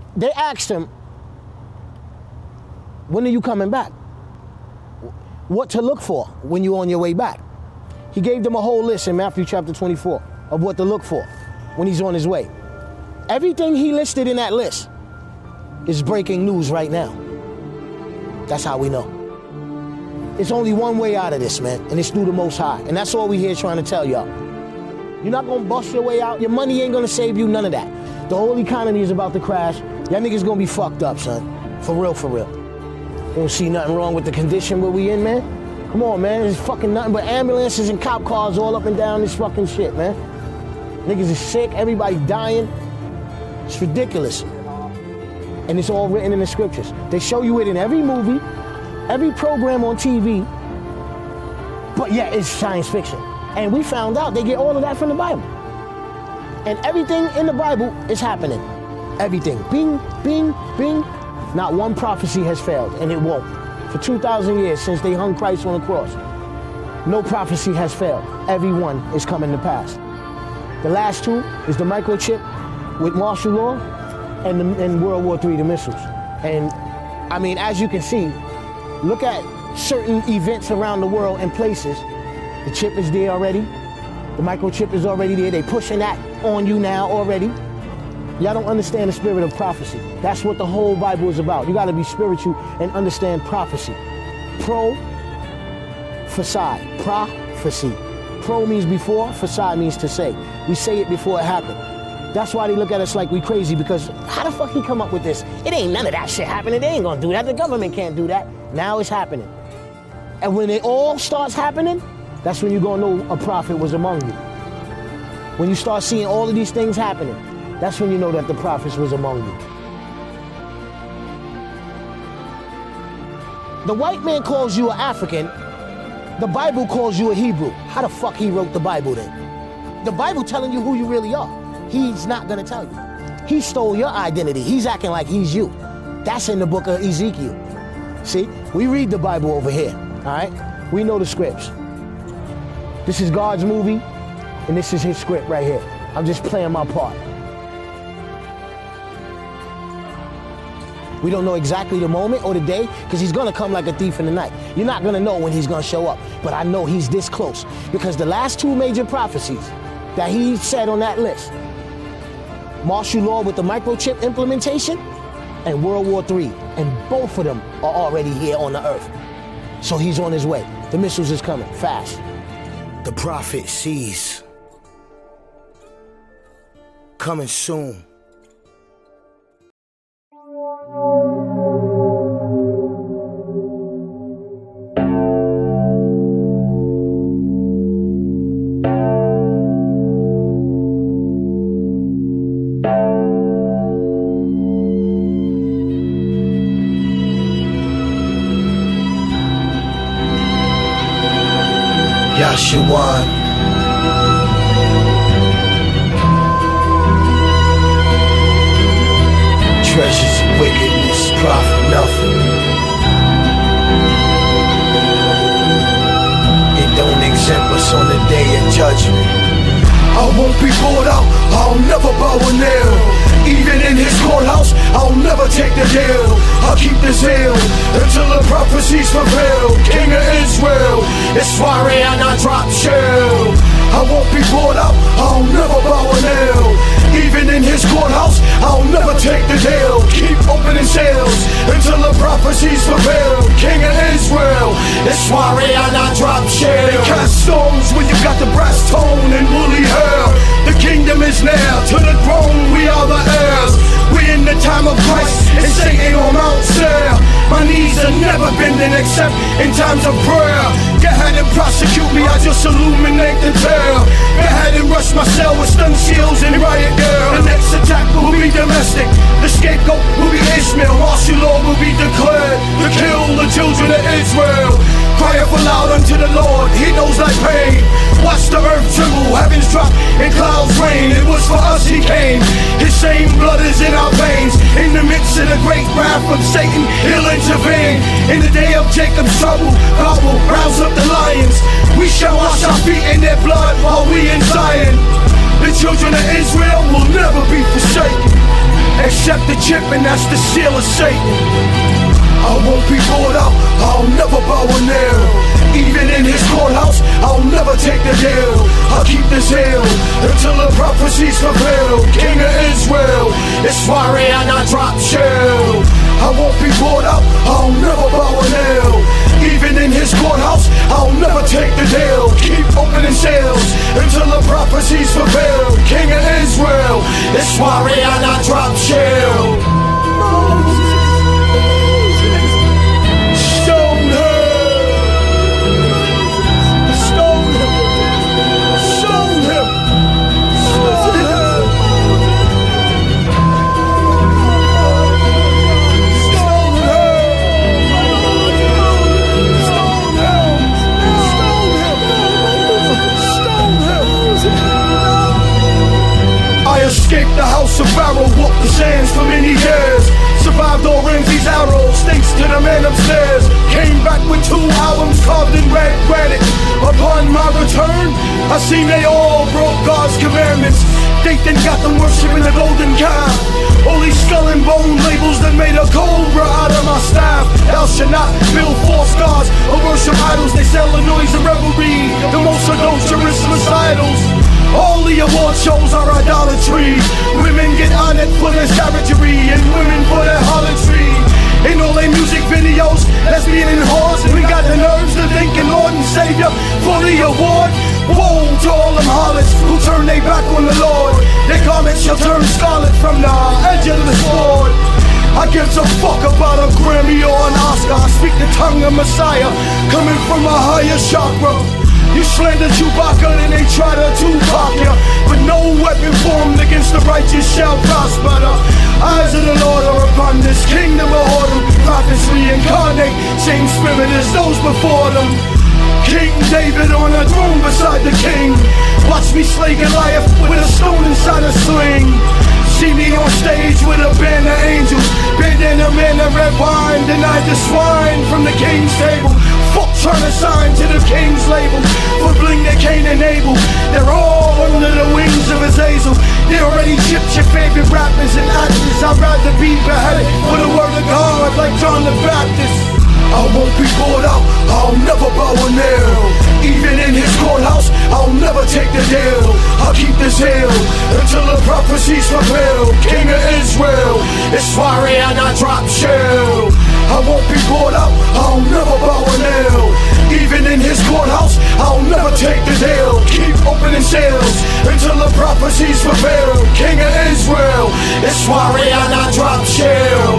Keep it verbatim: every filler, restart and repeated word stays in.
they asked him, when are you coming back? What to look for when you're on your way back? He gave them a whole list in Matthew chapter twenty-four of what to look for when he's on his way. Everything he listed in that list is breaking news right now. That's how we know. It's only one way out of this, man, and it's through the Most High. And that's all we here trying to tell y'all. You're not gonna bust your way out. Your money ain't gonna save you, none of that. The whole economy is about to crash. Y'all niggas gonna be fucked up, son. For real, for real. You don't see nothing wrong with the condition where we in, man. Come on, man. There's fucking nothing but ambulances and cop cars all up and down this fucking shit, man. Niggas is sick, everybody dying. It's ridiculous. And it's all written in the scriptures. They show you it in every movie, every program on T V, but yeah, it's science fiction. And we found out they get all of that from the Bible. And everything in the Bible is happening. Everything. Bing, bing, bing. Not one prophecy has failed, and it won't. For two thousand years since they hung Christ on the cross, no prophecy has failed. Every one is coming to pass. The last two is the microchip with martial law and, the, and World War Three, the missiles. And I mean, as you can see, look at certain events around the world and places. The chip is there already. The microchip is already there. They're pushing that on you now already. Y'all don't understand the spirit of prophecy. That's what the whole Bible is about. You gotta be spiritual and understand prophecy. Pro, facade, prophecy. Pro means before, facade means to say. We say it before it happened. That's why they look at us like we crazy, because how the fuck he come up with this? It ain't none of that shit happening. They ain't gonna do that. The government can't do that. Now it's happening. And when it all starts happening, that's when you're gonna know a prophet was among you. When you start seeing all of these things happening, that's when you know that the prophets was among you. The white man calls you an African. The Bible calls you a Hebrew. How the fuck he wrote the Bible then? The Bible telling you who you really are. He's not gonna tell you. He stole your identity. He's acting like he's you. That's in the book of Ezekiel. See, we read the Bible over here, all right? We know the scripts. This is God's movie, and this is his script right here. I'm just playing my part. We don't know exactly the moment or the day, because he's gonna come like a thief in the night. You're not gonna know when he's gonna show up, but I know he's this close, because the last two major prophecies that he said on that list, martial law with the microchip implementation and World War Three, and both of them are already here on the earth. So he's on his way. The missiles is coming fast. The prophet sees. Coming soon. Yashawan. Treasures of wickedness profit nothing. It don't exempt us on the day of judgment. I won't be bought out, I'll never bow a nail. Even in his courthouse, I'll never take the deal. I'll keep the zeal until the prophecies fulfill. King of Israel, it's why I drop shell. I won't be bought out, I'll never bow a nail. Even in his courthouse, I'll never take the deal. Keep opening sales until the prophecies fulfill. King of Israel, it's why I drop shell. They cast stones when you got the brass tone and woolly hair. The kingdom is near, to the throne we are the heirs. We're in the time of Christ and Satan on Mount Seir. My knees are never bending except in times of prayer. Go ahead and prosecute me, I just illuminate the tale. Go ahead and rush my cell with stun shields and riot gear. The next attack will be domestic, the scapegoat will be Ishmael. Martial law will be declared to kill the children of Israel. Cry for loud unto the Lord, he knows thy pain. Watch the earth tremble, heavens drop and clouds rain. It was for us he came, his same blood is in our veins. In the midst of the great wrath of Satan, he'll intervene. In the day of Jacob's trouble, God will rouse up the lions. We shall wash our feet in their blood while we in Zion. The children of Israel will never be forsaken, except the chip and that's the seal of Satan. I won't be bought out, I'll never bow a nail. Even in his courthouse, I'll never take the deal. I'll keep this hill until the prophecies fulfill. King of Israel, it's fiery and I drop shell. I won't be bought out, I'll never bow a nail. Even in his courthouse, I'll never take the deal. Keep opening sales until the prophecies fulfill. King of Israel, it's fiery and I drop shell. Escaped the house of Pharaoh, walked the sands for many years. Survived all Ramsey's arrows, thanks to the man upstairs. Came back with two albums carved in red granite. Upon my return, I seen they all broke God's commandments. They then got them worshiping the golden calf. Only skull and bone labels that made a cobra out of my staff. Thou shalt not build false gods or worship idols. They sell the noise and revelry, the most adulterous recitals. All the award shows are idolatry. Women get honored for their savagery and women for their harlotry. In all their music videos, lesbian and whores. We got the nerves to think in Lord and Savior for the award. Woe to all them harlots who turn their back on the Lord. Their garments shall turn scarlet from the edge of the sword. I gives a fuck about a Grammy or an Oscar. I speak the tongue of Messiah, coming from a higher chakra. You slander Chewbacca and they try to Tupac ya, but no weapon formed against the righteous shall prosper. The eyes of the Lord are upon this kingdom of whoredom. Prophets reincarnate, same spirit as those before them. King David on a throne beside the king. Watch me slay Goliath with a stone inside a sling. See me on stage with a band of angels, bandana man of red wine, denied the swine from the king's table. Fuck trying to sign to the king's label for bling that can't enable. They're all under the wings of Azazel. They already chipped your favorite rappers and actors. I'd rather be beheaded for the word of God like John the Baptist. I won't be bought out, I'll never bow a nail. Even in his courthouse, I'll never take the deal. I'll keep this hill until the prophecies fulfill. King of Israel, it's fiery and I drop shell. I won't be bought out, I'll never bow a nail. Even in his courthouse, I'll never take the deal. Keep opening sales until the prophecies fulfill. King of Israel, it's fiery and I drop shell.